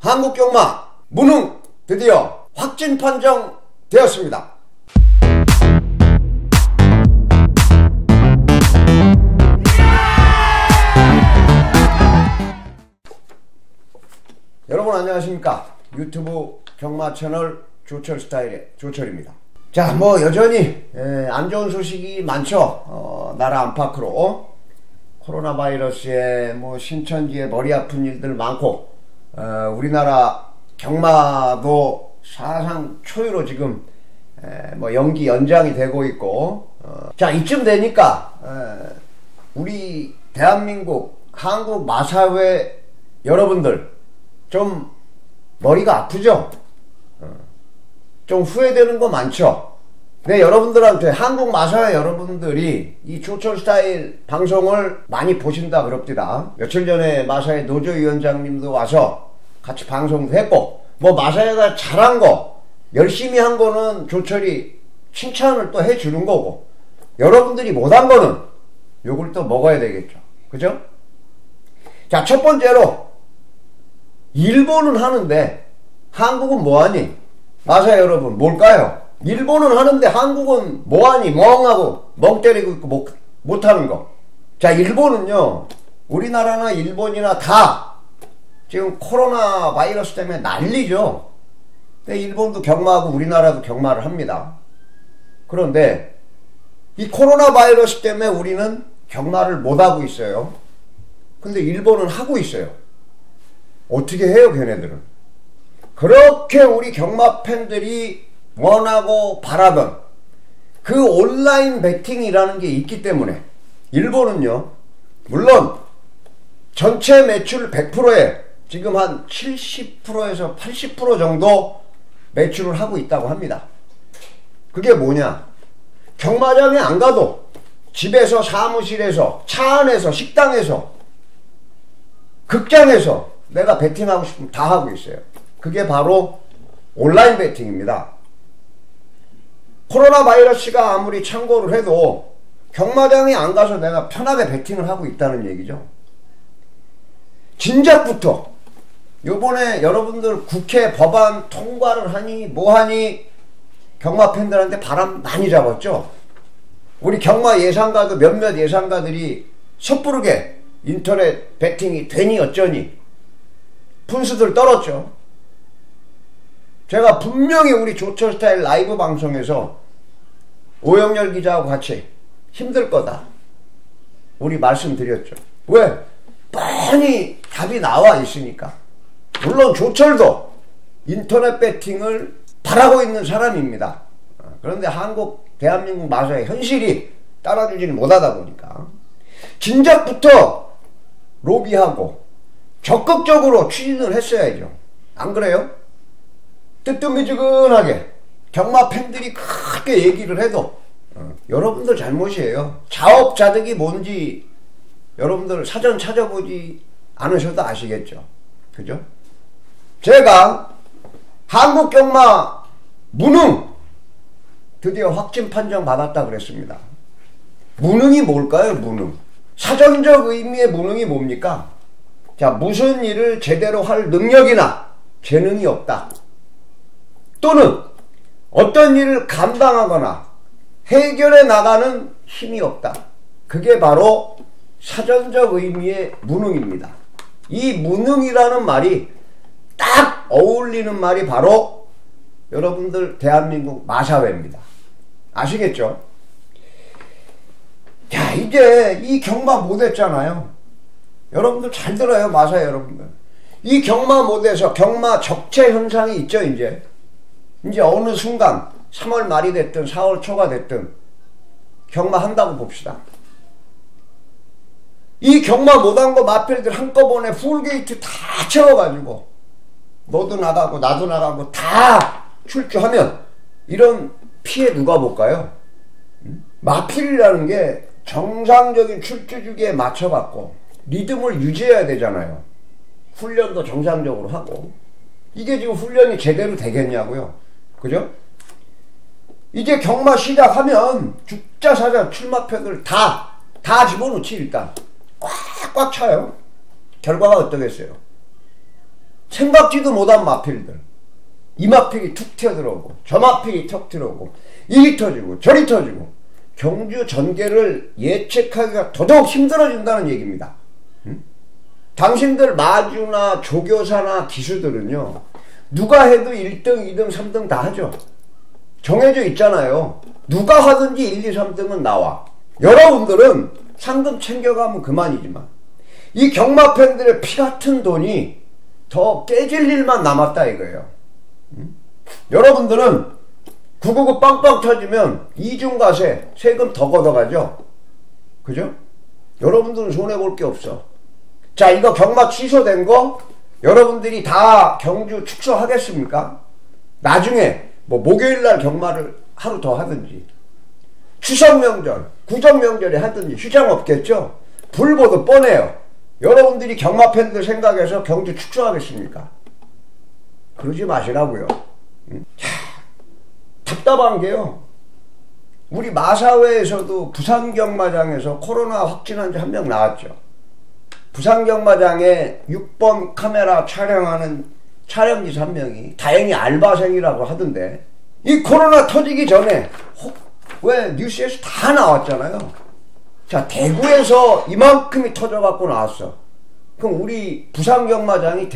한국경마 무능 드디어 확진 판정되었습니다. 여러분 안녕하십니까. 유튜브 경마 채널 조철 스타일의 조철입니다. 자, 여전히 안 좋은 소식이 많죠. 나라 안팎으로 코로나 바이러스에 신천지에 머리 아픈 일들 많고, 우리나라 경마도 사상 초유로 지금 연기 연장이 되고 있고, 자, 이쯤 되니까 우리 대한민국 한국 마사회 여러분들 좀 머리가 아프죠? 좀 후회되는 거 많죠? 네, 여러분들한테, 한국 마사회 여러분들이 이 조철 스타일 방송을 많이 보신다 그럽니다. 며칠 전에 마사회 노조위원장님도 와서 같이 방송도 했고, 마사회가 잘한 거, 열심히 한 거는 조철이 칭찬을 또 해주는 거고, 여러분들이 못한 거는 욕을 또 먹어야 되겠죠. 그죠? 자, 첫 번째로, 일본은 하는데 한국은 뭐하니? 마사회 여러분, 뭘까요? 일본은 하는데 한국은 뭐하니? 멍하고 멍 때리고 있고 못하는 거. 자, 일본은요, 우리나라나 일본이나 다 지금 코로나 바이러스 때문에 난리죠. 근데 일본도 경마하고 우리나라도 경마를 합니다. 그런데 이 코로나 바이러스 때문에 우리는 경마를 못하고 있어요. 근데 일본은 하고 있어요. 어떻게 해요, 걔네들은? 그렇게 우리 경마 팬들이 원하고 바라던 그 온라인 베팅이라는 게 있기 때문에 일본은요, 물론 전체 매출 100%에 지금 한 70%에서 80% 정도 매출을 하고 있다고 합니다. 그게 뭐냐? 경마장에 안 가도 집에서, 사무실에서, 차 안에서, 식당에서, 극장에서 내가 베팅하고 싶으면 다 하고 있어요. 그게 바로 온라인 베팅입니다. 코로나 바이러스가 아무리 창궐을 해도 경마장에 안 가서 내가 편하게 베팅을 하고 있다는 얘기죠. 진작부터 요번에 여러분들 국회 법안 통과를 하니 뭐하니 경마 팬들한테 바람 많이 잡았죠. 우리 경마 예상가도 몇몇 예상가들이 섣부르게 인터넷 베팅이 되니 어쩌니 분수들 떨었죠. 제가 분명히 우리 조철 스타일 라이브 방송에서 오영렬 기자하고 같이 힘들 거다 우리 말씀드렸죠. 왜? 뻔히 답이 나와 있으니까. 물론 조철도 인터넷 배팅을 바라고 있는 사람입니다. 그런데 한국, 대한민국 마사회 현실이 따라주지는 못하다 보니까 진작부터 로비하고 적극적으로 추진을 했어야죠. 안 그래요? 뜨뜻미지근하게 경마 팬들이 크게 얘기를 해도 여러분들 잘못이에요. 자업자득이 뭔지 여러분들 사전 찾아보지 않으셔도 아시겠죠. 그죠? 제가 한국 경마 무능 드디어 확진 판정 받았다 그랬습니다. 무능이 뭘까요? 무능. 사전적 의미의 무능이 뭡니까? 자, 무슨 일을 제대로 할 능력이나 재능이 없다. 또는 어떤 일을 감당하거나 해결해 나가는 힘이 없다. 그게 바로 사전적 의미의 무능입니다. 이 무능이라는 말이 딱 어울리는 말이 바로 여러분들 대한민국 마사회입니다. 아시겠죠? 자, 이제 이 경마 못했잖아요. 여러분들 잘 들어요, 마사회 여러분들. 이 경마 못해서 경마 적체 현상이 있죠. 이제 어느 순간 3월 말이 됐든 4월 초가 됐든 경마 한다고 봅시다. 이 경마 못한 거 마필들 한꺼번에 풀게이트 다 채워가지고 너도 나가고 나도 나가고 다 출주하면 이런 피해 누가 볼까요? 마필이라는 게 정상적인 출주 주기에 맞춰갖고 리듬을 유지해야 되잖아요. 훈련도 정상적으로 하고. 이게 지금 훈련이 제대로 되겠냐고요. 그죠? 이제 경마 시작하면 죽자사자 출마표들 다 집어넣지. 일단 꽉꽉 차요. 결과가 어떠겠어요? 생각지도 못한 마필들. 이 마필이 툭 튀어들어오고 저 마필이 턱 들어오고 이리 터지고 저리 터지고 경주 전개를 예측하기가 더더욱 힘들어진다는 얘기입니다. 당신들 마주나 조교사나 기수들은요, 누가 해도 1등, 2등, 3등 다 하죠. 정해져 있잖아요. 누가 하든지 1, 2, 3등은 나와. 여러분들은 상금 챙겨가면 그만이지만 이 경마팬들의 피같은 돈이 더 깨질 일만 남았다 이거예요. 여러분들은 999 빵빵 터지면 이중과세 세금 더 걷어가죠. 그죠? 여러분들은 손해볼 게 없어. 자, 이거 경마 취소된 거 여러분들이 다 경주 축소하겠습니까? 나중에 뭐 목요일날 경마를 하루 더 하든지 추석명절, 구정명절에 하든지 휴장 없겠죠? 불보듯 뻔해요. 여러분들이 경마팬들 생각해서 경주 축소하겠습니까? 그러지 마시라고요. 자, 답답한 게요, 우리 마사회에서도 부산경마장에서 코로나 확진 환자 1명 나왔죠. 부산경마장에 6번 카메라 촬영하는 촬영기사 1명이 다행히 알바생이라고 하던데, 이 코로나 터지기 전에 왜 뉴스에서 다 나왔잖아요. 자, 대구에서 이만큼이 터져갖고 나왔어. 그럼 우리 부산경마장이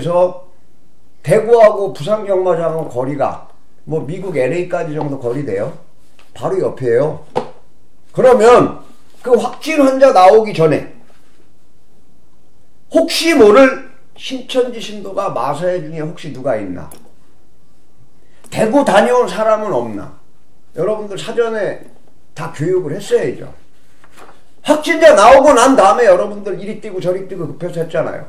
대구하고 부산경마장은 거리가 뭐 미국 LA까지 정도 거리 돼요. 바로 옆이에요. 그러면 그 확진 환자 나오기 전에 혹시 모를 신천지 신도가 마사회 중에 혹시 누가 있나? 대구 다녀온 사람은 없나? 여러분들 사전에 다 교육을 했어야죠. 확진자 나오고 난 다음에 여러분들 이리 뛰고 저리 뛰고 급해서 했잖아요.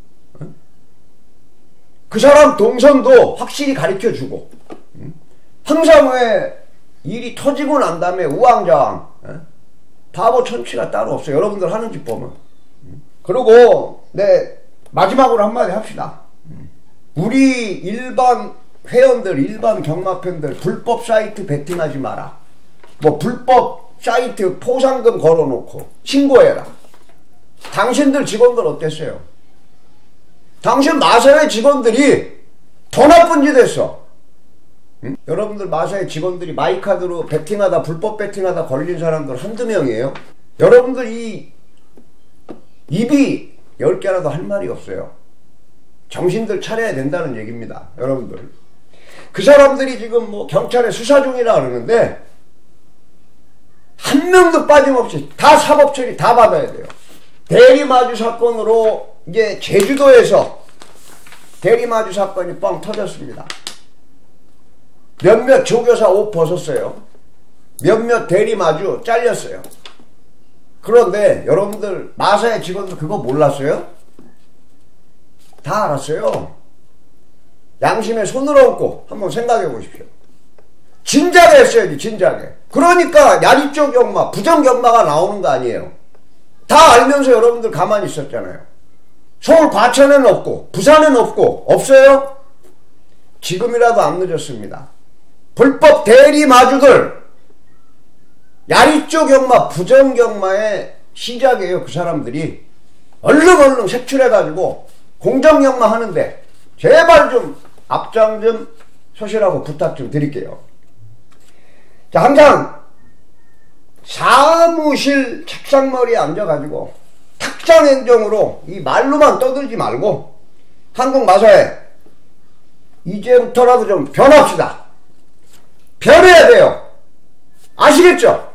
그 사람 동선도 확실히 가르쳐주고, 항상 왜 일이 터지고 난 다음에 우왕좌왕 바보 천치가 따로 없어요. 여러분들 하는 짓 보면. 그리고 마지막으로 한마디 합시다. 우리 일반 회원들, 일반 경마팬들 불법 사이트 베팅하지 마라. 뭐 불법 사이트 포상금 걸어놓고 신고해라. 당신들 직원들 어땠어요? 당신 마사회 직원들이 더 나쁜 짓 했어. 응? 여러분들 마사회 직원들이 마이카드로 베팅하다, 불법 베팅하다 걸린 사람들 한두 명이에요. 여러분들 이 입이 10개라도 할 말이 없어요. 정신들 차려야 된다는 얘기입니다. 여러분들. 그 사람들이 지금 뭐 경찰에 수사 중이라 그러는데 한 명도 빠짐없이 다 사법 처리 다 받아야 돼요. 대리마주 사건으로 이제 제주도에서 대리마주 사건이 뻥 터졌습니다. 몇몇 조교사 옷 벗었어요. 몇몇 대리마주 잘렸어요. 그런데 여러분들 마사회 직원들 그거 몰랐어요? 다 알았어요. 양심에 손을 얹고 한번 생각해 보십시오. 진작에 했어야지, 진작에. 그러니까 야리쪽 경마, 부정경마가 나오는 거 아니에요. 다 알면서 여러분들 가만히 있었잖아요. 서울 과천에는 없고 부산에는 없고 없어요? 지금이라도 안 늦었습니다. 불법 대리마주들, 야리쪽 경마, 부정경마의 시작이에요. 그 사람들이 얼른 색출해가지고 공정경마 하는데 제발 좀 앞장 좀 서시라고 부탁 좀 드릴게요. 자, 항상 사무실 책상머리에 앉아가지고 탁장행정으로 이 말로만 떠들지 말고 한국마사회 이제부터라도 좀 변합시다. 변해야 돼요. 아시겠죠?